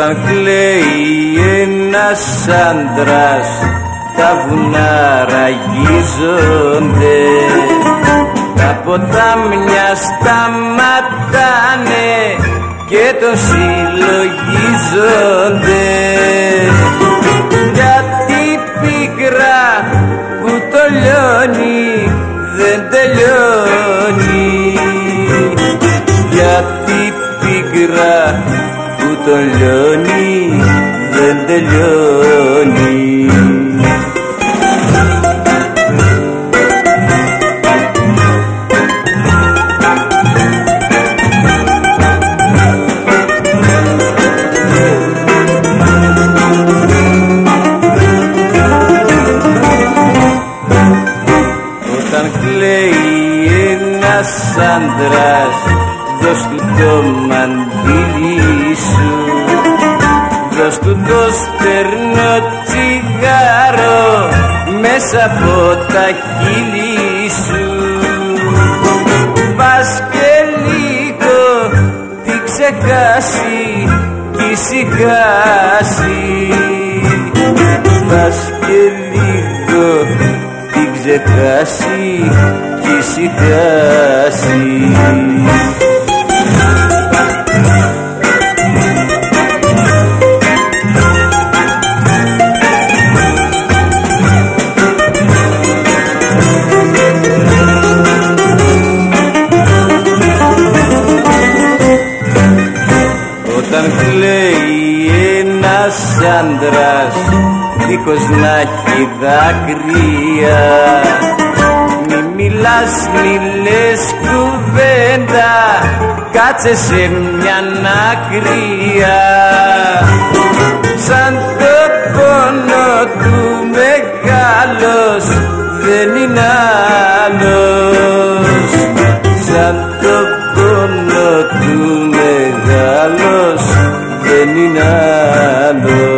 Όταν κλαίει ένας άντρας, τα βουνά ραγίζονται, τα ποτάμια σταματάνε και τον συλλογίζονται. Γιατί πίκρα που το λιώνει δεν τελειώνει, γιατί πίκρα που το λιώνει δεν τελειώνει. Όταν κλαίει ένας άντρας, δώσ' του το μαντίλι σου, δώσ' του το στερνό τσιγάρο μέσα από τα χείλη σου. Πας και λίγο τι ξεχάσει κι ησυχάσει, πας και λίγο τι ξεχάσει κι ησυχάσει. Όταν κλαίει ένας άντρας δίχως να έχει δάκρυα, μη μιλάς, μη λες κουβέντα, κάτσε σε μια άκρια. Σαν το πόνο του μεγάλος δεν είναι άλλος, σαν το πόνο του μεγάλος δεν είναι άλλος.